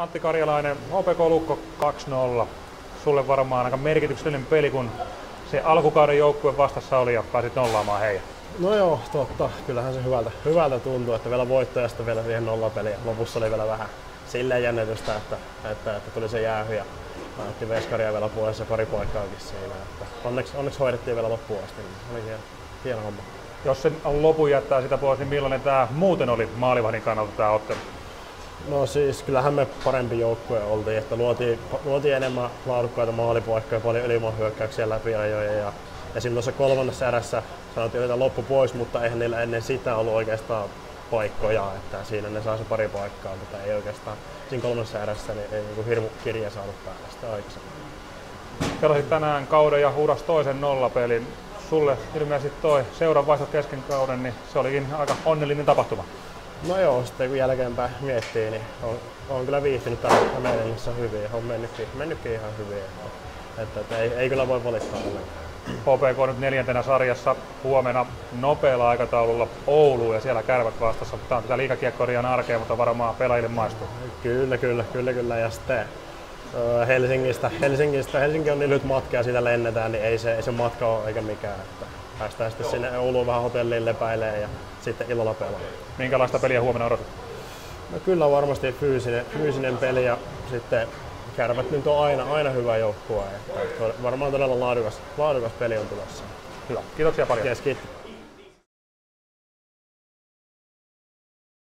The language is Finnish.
Antti Karjalainen, HPK Lukko 2-0. Sulle varmaan aika merkityksellinen peli, kun se alkukauden joukkue vastassa oli ja pääsit nollaamaan heidän. No joo, totta. Kyllähän se hyvältä tuntuu, että vielä voittajasta vielä siihen nollapeliin. Lopussa oli vielä vähän silleen jännitystä, että tuli se jäähy ja annettiin veskaria vielä puolessa pari poikkaakin siinä. Että onneksi hoidettiin vielä loppuun asti, niin oli hieno homma. Jos sen lopun jättää sitä pois, niin millainen tämä muuten oli maalivahdin kannalta tämä ottelu? No siis kyllähän me parempi joukkue oltiin, että luotiin enemmän laadukkaita maalipaikkoja, paljon ylimahyökkäyksiä läpiajoja ja esimerkiksi tuossa kolmannessa erässä sanottiin että loppu pois, mutta eihän niillä ennen sitä ollut oikeastaan paikkoja, että siinä ne saa se pari paikkaa, mutta ei oikeastaan siinä kolmannessa erässä niin ei niin hirmu kirja saanut päällä sitä aikaisemmin. Pelasit tänään kauden ja huudas toisen nollapelin. Sulle ilmeisesti toi seuran vaihto kesken kauden, niin se olikin aika onnellinen tapahtuma. No joo, sitten kun jälkeenpäin miettii, niin on kyllä viihtynyt täällä Hämeenlinnassa hyvin. On mennytkin ihan hyvin. Että ei kyllä voi valittaa ollenkaan. HPK nyt 4. sarjassa, huomenna nopealla aikataululla Ouluun ja siellä Kärpät vastassa. Tämä on tätä liigakiekkoilijan arkea, mutta varmaan pelaajille maistuu. Kyllä. Ja sitten Helsinki on niin lyhyt matka ja siitä lennetään, niin ei se matka ole eikä mikään. Että päästään sitten sinne Ouluun vähän hotelliin lepäilemään ja sitten illalla pelaamaan. Minkälaista peliä huomenna odotat? No kyllä varmasti fyysinen peli ja sitten Kärpät nyt on aina hyvä joukkue. Varmaan todella laadukas peli on tulossa. Hyvä. Kiitoksia paljon. Kiitos.